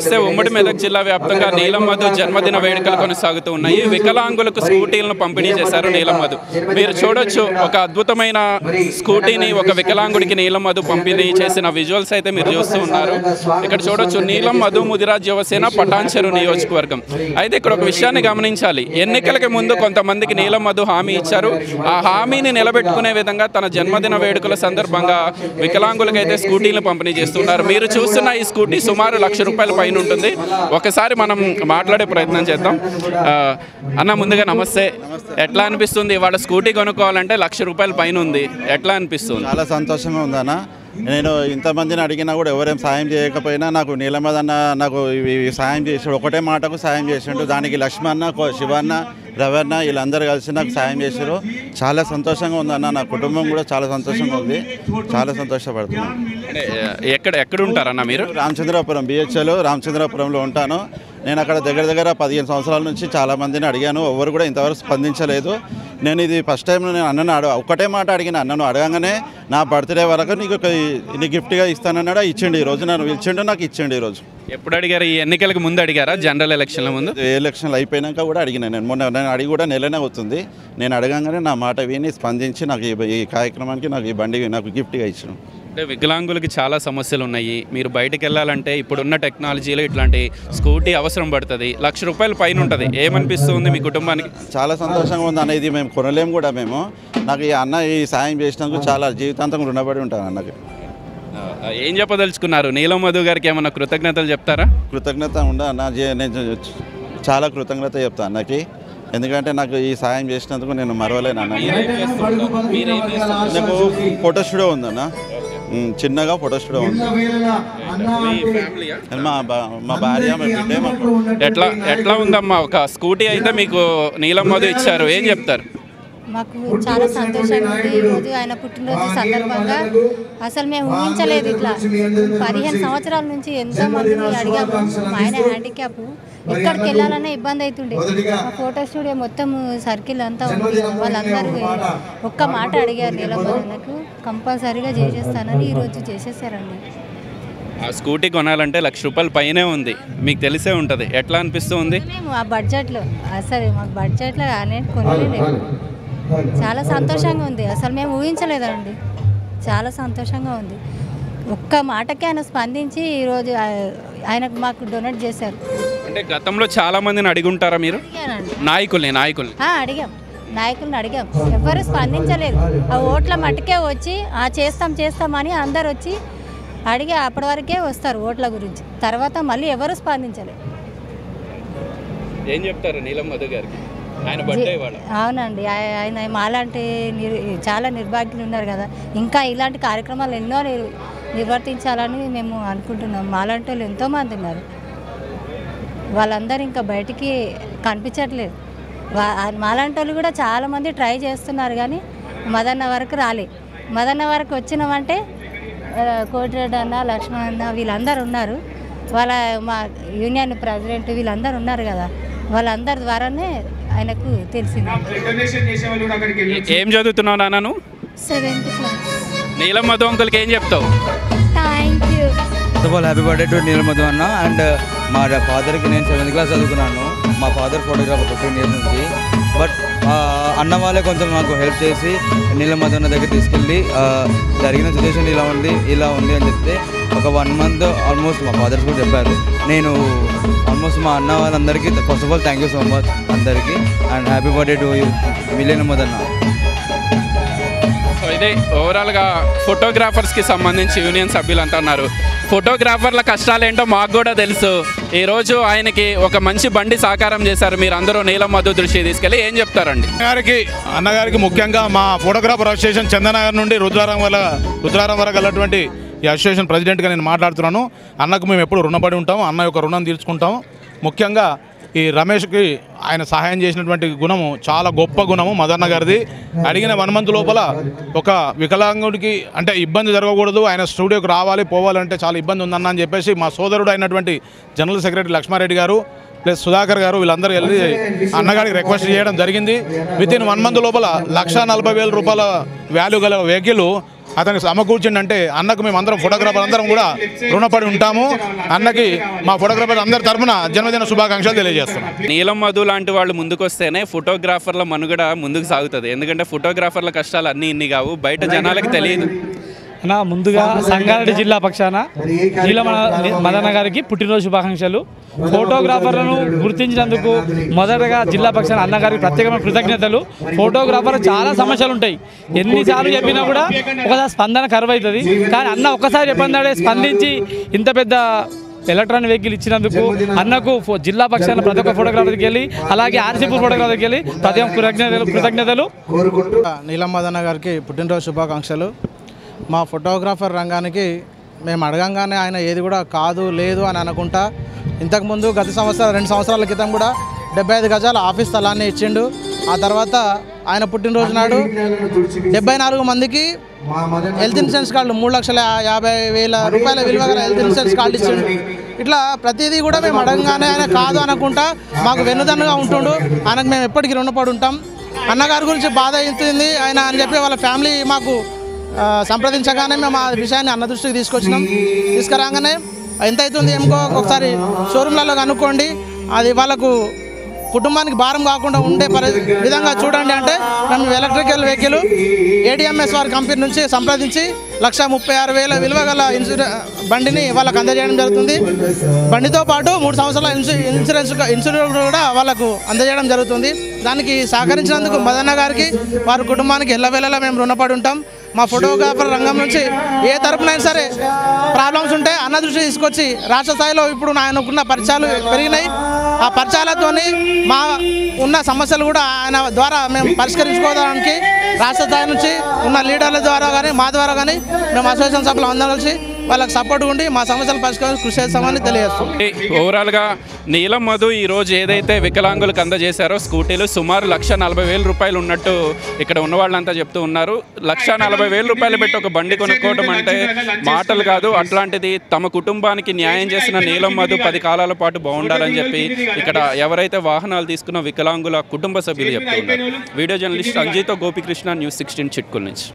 చూస్తే ఉమ్మడి మెదక్ జిల్లా వ్యాప్తంగా నీలం మధు జన్మదిన వేడుకలు కొనసాగుతూ ఉన్నాయి. వికలాంగులకు స్కూటీలను పంపిణీ చేశారు నీలం మధు. మీరు చూడొచ్చు, ఒక అద్భుతమైన స్కూటీని ఒక వికలాంగుడికి నీలం మధు పంపిణీ చేసిన విజువల్స్ అయితే మీరు చూస్తూ ఉన్నారు. ఇక్కడ చూడొచ్చు, నీలం మధు ముదిరాజ్ యువసేన పటాన్చెరు నియోజకవర్గం. అయితే ఇక్కడ ఒక విషయాన్ని గమనించాలి. ఎన్నికలకి ముందు కొంతమందికి నీలం మధు హామీ ఇచ్చారు. ఆ హామీని నిలబెట్టుకునే విధంగా తన జన్మదిన వేడుకల సందర్భంగా వికలాంగులకైతే స్కూటీలను పంపిణీ చేస్తున్నారు. మీరు చూస్తున్న ఈ స్కూటీ సుమారు ₹1,00,000 పైన ఉంటుంది. ఒకసారి మనం మాట్లాడే ప్రయత్నం చేద్దాం. అన్న, ముందుగా నమస్తే. ఎట్లా అనిపిస్తుంది ఇవాళ స్కూటీ కొనుక్కోవాలంటే ₹1,00,000 పైన ఉంది, ఎట్లా అనిపిస్తుంది? చాలా సంతోషంగా ఉందన్న. నేను ఇంతమందిని అడిగినా కూడా ఎవరేం సాయం చేయకపోయినా నాకు నీలమదన్న నాకు సాయం చేసాడు. ఒకటే మాటకు సాయం చేసిండు. దానికి లక్ష్మణ, శివన్న, రవణ వీళ్ళందరూ కలిసి నాకు సాయం చేశారు. చాలా సంతోషంగా ఉందన్న. నా కుటుంబం కూడా చాలా సంతోషంగా ఉంది. చాలా సంతోషపడుతున్నాను. ఎక్కడ ఉంటారన్న మీరు? రామచంద్రాపురం, బిహెచ్ఎల్ రామచంద్రాపురంలో ఉంటాను. నేను అక్కడ దగ్గర 15 సంవత్సరాల నుంచి చాలామందిని అడిగాను. ఎవరు కూడా ఇంతవరకు స్పందించలేదు. నేను ఇది ఫస్ట్ టైం నేను అన్నను ఒకటే మాట అడిగిన. అన్నను అడగగానే నా బర్త్డే వరకు నీకు గిఫ్ట్గా ఇస్తానన్నాడు. ఇచ్చిండు. ఈరోజు నన్ను పిలిచిండు, నాకు ఇచ్చిండు. ఈరోజు ఎప్పుడు అడిగారు? ఈ ఎన్నికలకు ముందు అడిగారా? జనరల్ ఎలక్షన్ల ముందు? ఎలక్షన్లు అయిపోయినాక కూడా అడిగిన. నేను అడిగి కూడా నెలనే అవుతుంది. నేను అడగంగానే నా మాట విని స్పందించి నాకు ఈ కార్యక్రమానికి నాకు ఈ బండి నాకు గిఫ్ట్గా ఇచ్చాను. అంటే వికలాంగులకి చాలా సమస్యలు ఉన్నాయి. మీరు బయటకు వెళ్ళాలంటే ఇప్పుడున్న టెక్నాలజీలో ఇట్లాంటి స్కూటీ అవసరం పడుతుంది. ₹1,00,000 పైన ఉంటుంది. ఏమనిపిస్తుంది మీ కుటుంబానికి? చాలా సంతోషంగా ఉంది అన్న. ఇది మేము కొనలేము కూడా. నాకు ఈ అన్న ఈ సాయం చేసినందుకు చాలా జీవితాంతం రుణపడి ఉంటాను అన్నకి. ఏం చెప్పదలుచుకున్నారు? నీలం మధు గారికి ఏమన్నా కృతజ్ఞతలు చెప్తారా? కృతజ్ఞత ఉండ అన్న. నేను చాలా కృతజ్ఞత చెప్తాను అన్నకి. ఎందుకంటే నాకు ఈ సాయం చేసినందుకు నేను మరవలేను అన్న. నాకు ఫోటో స్టూడియో ఉందన్న, చిన్నగా ఫోటో స్టూడియో ఉంది. మా భార్య, మా బిడ్డ. ఎట్లా ఉందమ్మా? ఒక స్కూటీ అయితే మీకు నీలం మధు ఇచ్చారు, ఏం చెప్తారు? మాకు చాలా సంతోషంగా ఉంది. ఈరోజు ఆయన పుట్టినరోజు సందర్భంగా అసలు మేము ఊహించలేదు. ఇట్లా 15 సంవత్సరాల నుంచి ఎంతో మందిని అడిగాము. ఆయన హ్యాండిక్యాప్, ఎక్కడికి వెళ్ళాలనే ఇబ్బంది అవుతుండే. మా ఫోటో స్టూడియో మొత్తం సర్కిల్ అంతా ఉంది. వాళ్ళందరూ ఒక్క మాట అడిగారు, నీలమధునకు కంపల్సరీగా చేసేస్తానని ఈరోజు చేసేసారండి. ఆ స్కూటీ కొనాలంటే ₹1,00,000 పైనే ఉంది, మీకు తెలిసే ఉంటుంది. ఎట్లా అనిపిస్తుంది? మేము ఆ బడ్జెట్లో అసలు మాకు బడ్జెట్లో అనేది కొనలేదు. చాలా సంతోషంగా ఉంది. అసలు మేము ఊహించలేదండి. చాలా సంతోషంగా ఉంది. ఒక్క మాటకి ఆయన స్పందించి ఈరోజు ఆయనకు మాకు డొనేట్ చేశారు. అంటే గతంలో చాలా మందిని అడిగి ఉంటారా మీరు? నాయకుల్ని నాయకుల్ని అడిగాం. ఎవరు స్పందించలేదు. ఆ ఓట్ల మట్టుకే వచ్చి చేస్తామని అందరు వచ్చి అడిగి అప్పటి వరకే వస్తారు ఓట్ల గురించి. తర్వాత మళ్ళీ ఎవరు స్పందించలేదు. ఏం చెప్తారు నీలం మధు గారికి? ఆయన బర్త్డే ఇవాళ. అవునండి. ఆయన మాలాంటి చాలా నిర్భాగ్యులు ఉన్నారు కదా, ఇంకా ఇలాంటి కార్యక్రమాలు ఎన్నో నిర్వర్తించాలని మేము అనుకుంటున్నాం. మాలాంటి వాళ్ళు ఎంతోమంది ఉన్నారు. వాళ్ళందరూ ఇంకా బయటికి కనిపించట్లేదు. మాలాంటి వాళ్ళు కూడా చాలామంది ట్రై చేస్తున్నారు, కానీ మదన్న వరకు రాలే. మదన్న వరకు వచ్చినామంటే కోటిరెడ్డి అన్న, లక్ష్మణ్ అన్న వీళ్ళందరూ ఉన్నారు. మా యూనియన్ ప్రెసిడెంట్ వీళ్ళందరూ ఉన్నారు కదా, వాళ్ళందరి ద్వారానే ఆయనకు తెలిసింది. ఏం చదువుతున్నావు నాన్న నువ్వు? 7th class. నీలం మధు అంకుల్కి ఏం చెప్తావు? Thank you. First of all happy birthday to Neelam Madhu అన్న. అండ్ మా ఫాదర్కి నేను 7th క్లాస్ చదువుకున్నాను. మా ఫాదర్ ఫోటోగ్రాఫర్ 15 years నుంచి. బట్ అన్న వాళ్ళే కొంచెం నాకు హెల్ప్ చేసి నీలం మధు అన్న దగ్గర తీసుకెళ్ళి జరిగిన సిచ్యువేషన్ ఇలా ఉంది అని చెప్తే ఒక 1 month ఆల్మోస్ట్ మా ఫాదర్స్ కూడా చెప్పారు. నేను ఆల్మోస్ట్ మా అన్న వాళ్ళందరికీ first of all thank you so much అందరికీ. And happy birthday to Neelam Madhu అన్న. సో ఇదే ఓవరాల్గా ఫోటోగ్రాఫర్స్కి సంబంధించి యూనియన్ సభ్యులు అంటున్నారు. ఫోటోగ్రాఫర్ల కష్టాలు ఏంటో మాకు కూడా తెలుసు. ఈరోజు ఆయనకి ఒక మంచి బండి సాకారం చేశారు. మీరు అందరూ నీలం మధు దృష్టి తీసుకెళ్ళి ఏం చెప్తారండి? అన్నగారికి ముఖ్యంగా మా ఫోటోగ్రాఫర్ అసోసియేషన్ చందనగర్ నుండి రుద్రారం వరకు వెళ్ళినటువంటి ఈ అసోసియేషన్ ప్రెసిడెంట్గా నేను మాట్లాడుతున్నాను. అన్నకు మేము ఎప్పుడు రుణపడి ఉంటాము. అన్న యొక్క రుణం తీర్చుకుంటాము. ముఖ్యంగా ఈ రమేష్కి ఆయన సహాయం చేసినటువంటి గుణము చాలా గొప్ప గుణము మదన్న గారిది. అడిగిన 1 month లోపల ఒక వికలాంగుడికి అంటే ఇబ్బంది జరగకూడదు, ఆయన స్టూడియోకి రావాలి పోవాలంటే చాలా ఇబ్బంది ఉందన్న అని చెప్పేసి మా సోదరుడు అయినటువంటి జనరల్ సెక్రటరీ లక్ష్మారెడ్డి గారు ప్లస్ సుధాకర్ గారు వీళ్ళందరూ వెళ్ళి అన్నగారికి రిక్వెస్ట్ చేయడం జరిగింది. వితిన్ 1 month లోపల ₹1,40,000 వాల్యూ గల వెహికల్ అతనికి సమకూర్చిండంటే అన్నకు మేము అందరం ఫోటోగ్రాఫర్ అందరం కూడా రుణపడి ఉంటాము. అన్నకి మా ఫోటోగ్రాఫర్ అందరి తరఫున జన్మదిన శుభాకాంక్షలు తెలియజేస్తున్నాం. నీలం మధు లాంటి వాళ్ళు ముందుకొస్తేనే ఫోటోగ్రాఫర్ల మనుగడ ముందుకు సాగుతుంది. ఎందుకంటే ఫోటోగ్రాఫర్ల కష్టాలు అన్నీ ఇన్ని కావు, బయట జనాలకు తెలియదు. అన్న ముందుగా సంగారెడ్డి జిల్లా పక్షాన నీలం మదన్న గారికి పుట్టినరోజు శుభాకాంక్షలు. ఫోటోగ్రాఫర్లను గుర్తించినందుకు మొదటగా జిల్లా పక్షాన అన్నగారికి ప్రత్యేకమైన కృతజ్ఞతలు. ఫోటోగ్రాఫర్ చాలా సమస్యలు ఉంటాయి, ఎన్నిసార్లు చెప్పినా కూడా ఒకసారి స్పందన కరువు అవుతుంది. కానీ అన్న ఒక్కసారి చెప్పందాడే స్పందించి ఇంత పెద్ద ఎలక్ట్రానిక్ వెహికల్ ఇచ్చినందుకు అన్నకు జిల్లా పక్షాన ప్రతి ఒక్క ఫోటోగ్రాఫర్కి వెళ్ళి అలాగే ఆర్సీపూర్ ఫోటోగ్రాఫర్కి వెళ్ళి ప్రతి ఒక్క కృతజ్ఞతలు. నీలం మదన్న గారికి పుట్టినరోజు శుభాకాంక్షలు. మా ఫోటోగ్రాఫర్ రంగానికి మేము అడగంగానే ఆయన ఏది కూడా కాదు లేదు అని అనుకుంటా ఇంతకుముందు గత సంవత్సరం 2 సంవత్సరాల క్రితం కూడా 75 గజాల ఆఫీస్ స్థలాన్ని ఇచ్చిండు. ఆ తర్వాత ఆయన పుట్టినరోజు నాడు 74 మందికి హెల్త్ ఇన్సూరెన్స్ కార్డులు 3,50,000 రూపాయల విలువ గల హెల్త్ ఇన్సూరెన్స్ కార్డు ఇచ్చిండు. ఇట్లా ప్రతిదీ కూడా మేము అడగంగానే ఆయన కాదు అనుకుంటా మాకు వెన్నుదన్నుగా ఉంటుండు. ఆయనకు మేము ఎప్పటికీ రుణపడి ఉంటాం. అన్నగారి గురించి బాధ అవుతుంది ఆయన అని చెప్పి వాళ్ళ ఫ్యామిలీ మాకు సంప్రదించగానే మేము ఆ విషయాన్ని అన్న దృష్టికి తీసుకురాగానే ఎంత అవుతుంది ఏమో ఒకసారి షోరూమ్లలో కనుక్కోండి, అది వాళ్ళకు కుటుంబానికి భారం కాకుండా ఉండే విధంగా చూడండి అంటే మేము ఎలక్ట్రికల్ వెహికల్ ఏడిఎంఎస్ వారి కంపెనీ నుంచి సంప్రదించి 1,36,000 విలువ గల బండిని వాళ్ళకు అందజేయడం జరుగుతుంది. బండితో పాటు 3 సంవత్సరాల ఇన్సూరెన్స్ కూడా వాళ్ళకు అందజేయడం జరుగుతుంది. దానికి సహకరించినందుకు మదన్న గారికి వారి కుటుంబానికి ఎల్లవేళలా మేము రుణపడి ఉంటాం. మా ఫోటోగ్రాఫర్ రంగం నుంచి ఏ తరపునైనా సరే ప్రాబ్లమ్స్ ఉంటే అన్న దృష్టి తీసుకొచ్చి రాష్ట్ర స్థాయిలో ఇప్పుడు ఆయనకున్న పరిచయాలు పెరిగినాయి. ఆ పరిచయాలతో మా ఉన్న సమస్యలు కూడా ఆయన ద్వారా మేము పరిష్కరించుకోవడానికి రాష్ట్ర స్థాయి నుంచి ఉన్న లీడర్ల ద్వారా కానీ మా ద్వారా కానీ మేము అసోసియేషన్ సభ్యులు అందరం కలిసి వాళ్ళకి సపోర్ట్ ఉండి మా సమస్యలు పరిష్కరించి కృషి చేస్తామని తెలియజేస్తాం. ఓవరాల్గా నీలం మధు ఈరోజు ఏదైతే వికలాంగులకు అందజేశారో స్కూటీలు సుమారు 1,40,000 రూపాయలు ఉన్నట్టు ఇక్కడ ఉన్న వాళ్ళంతా చెప్తూ ఉన్నారు. 1,40,000 రూపాయలు పెట్టి ఒక బండి కొనుక్కోవడం అంటే మాటలు కాదు. అట్లాంటిది తమ కుటుంబానికి న్యాయం చేసిన నీలం మధు 10 కాలాల పాటు బాగుండాలని చెప్పి ఇక్కడ ఎవరైతే వాహనాలు తీసుకున్న వికలాంగుల కుటుంబ సభ్యులు చెప్తూ ఉన్నారు. వీడియో జర్నలిస్ట్ అంజీతో గోపికృష్ణ, న్యూస్ 16 చిట్కుల నుంచి.